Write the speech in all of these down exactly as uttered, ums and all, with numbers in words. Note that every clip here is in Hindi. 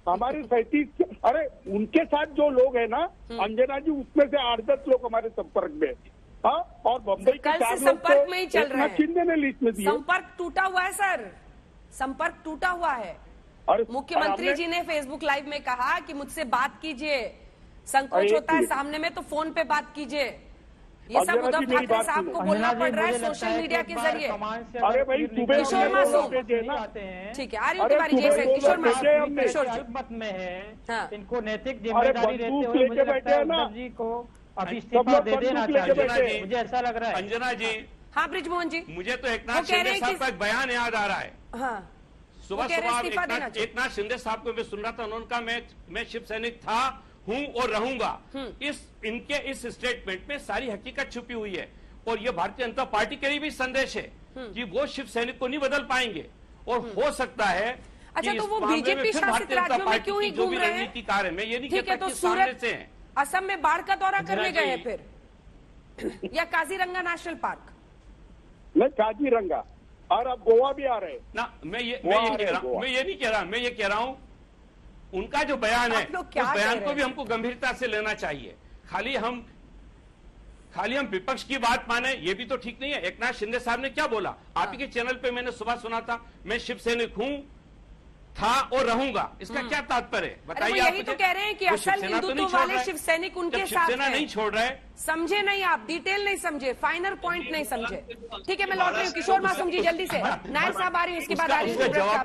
हमारे सैंतीस, अरे उनके साथ जो लोग है ना अंजना जी, उसमें से आठ दस लोग हमारे संपर्क में, हाँ, और बम्बई के कल चार से लोग संपर्क में ही चल रहे हैं। शिंदे ने लिस्ट में दिए। संपर्क टूटा हुआ है सर, संपर्क टूटा हुआ है। मुख्यमंत्री जी ने फेसबुक लाइव में कहा कि मुझसे बात कीजिए, संकोच होता है सामने में तो फोन पे बात कीजिए। ये सब उद्धव ठाकरे साहब को बोलना पड़ रहा है सोशल मीडिया के जरिए। अरे भाई सुबह किशोर मासूम, ठीक है, आ रही हूँ तिवारी जी से। किशोर मासूम, किशोर मत में है, हाँ। इनको नैतिक जिम्मेदारी रहते हुए मुझे लगता है उद्धव जी को अब इस्तीफा दे देना चाहिए, मुझे ऐसा लग रहा है। अंजना जी, हाँ ब्रिजमोहन जी, मुझे तो एकनाथ शिंदे साहब का एक बयान याद आ रहा है। हाँ, सुबह सुबह एकनाथ शिंदे साहब को मैं सुन रहा था, उन्होंने कहा मैं मैं शिव सैनिक था, हूं और रहूंगा। इस इनके इस स्टेटमेंट में सारी हकीकत छुपी हुई है और ये भारतीय जनता पार्टी के लिए भी संदेश है कि वो शिव सैनिक को नहीं बदल पाएंगे और हो सकता है। अच्छा, तो वो बीजेपी शासित राज्यों में क्यों ही घूम रहे हैं? रणनीतिकार है, मैं ये नहीं ठीक है, तो सूरत से असम में बाढ़ का दौरा करने गए हैं फिर, या काजीरंगा नेशनल पार्क? नहीं, काजीरंगा, और अब गोवा भी आ रहे ना। मैं ये मैं ये कह रहा हूँ मैं ये नहीं कह रहा मैं ये कह रहा हूँ उनका जो बयान है उस बयान को भी हमको गंभीरता से लेना चाहिए। खाली हम खाली हम विपक्ष की बात माने ये भी तो ठीक नहीं है। एकनाथ शिंदे साहब ने क्या बोला, आप ही के चैनल पे मैंने सुबह सुना था, मैं शिव सैनिक हूं, था और रहूंगा। इसका क्या तात्पर्य है बताइए? यही तो कह रहे हैं कि असल हिंदुत्व वाले शिव सैनिक उनके साथ हैं। नहीं छोड़ रहे, समझे नहीं आप, डिटेल नहीं समझे, फाइनल पॉइंट नहीं समझे। ठीक है, मैं लौट रही हूँ। किशोर मासूम जी जल्दी से, नायर साहब आ रही हूँ, इसके बाद आ रही हूँ।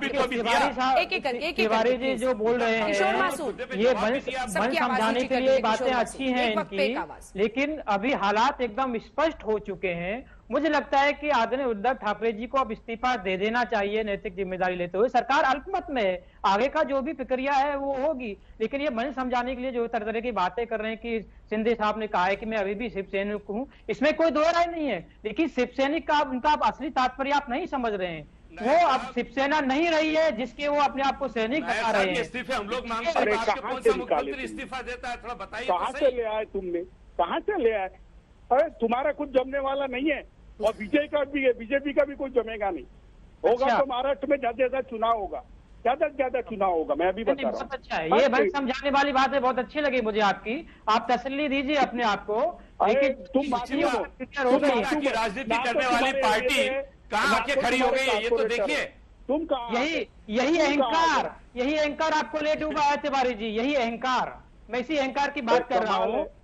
एक एक एक तिवारी जी जो बोल रहे हैं, किशोर मासूम, ये मन समझाने के लिए बातें अच्छी हैं इनकी, लेकिन अभी हालात एकदम स्पष्ट हो चुके हैं। मुझे लगता है कि आदरणीय उद्धव ठाकरे जी को अब इस्तीफा दे देना चाहिए नैतिक जिम्मेदारी लेते हुए। सरकार अल्पमत में है, आगे का जो भी प्रक्रिया है वो होगी, लेकिन ये मन समझाने के लिए जो तरह तरह की बातें कर रहे हैं कि शिंदे साहब ने कहा है कि मैं अभी भी शिव सैनिक हूँ, इसमें कोई दो राय नहीं है। लेकिन शिव सैनिक का उनका असली तात्पर्य आप नहीं समझ रहे हैं। वो अब शिवसेना नहीं रही है जिसके वो अपने आप को सैनिक बता रहे हैं। इस्तीफे हम लोग मांगते हैं, कौन सा मुख्यमंत्री इस्तीफा देता है, थोड़ा बताइए। कहाँ से ले आए तुमने, कहाँ से ले आए? अरे तुम्हारा कुछ जमने वाला नहीं है और बीजेपी का भी है, बीजेपी का भी कुछ जमेगा नहीं। होगा अच्छा। तो महाराष्ट्र में ज्यादा ज्यादा चुनाव होगा, ज्यादा से ज्यादा चुनाव होगा, मैं अभी बता रहा हूँ। अच्छा है, ये बस समझाने वाली बात है, बहुत अच्छी लगी मुझे आपकी। आप तसल्ली दीजिए अपने आप को। लेकिन तुम राजनीति करने वाली पार्टी कहाँ आके खड़ी हो गई है, ये तो देखिए। तुम यही यही अहंकार यही अहंकार आपको ले डूबा है तिवारी जी, यही अहंकार। मैं इसी अहंकार की बात कर रहा हूँ।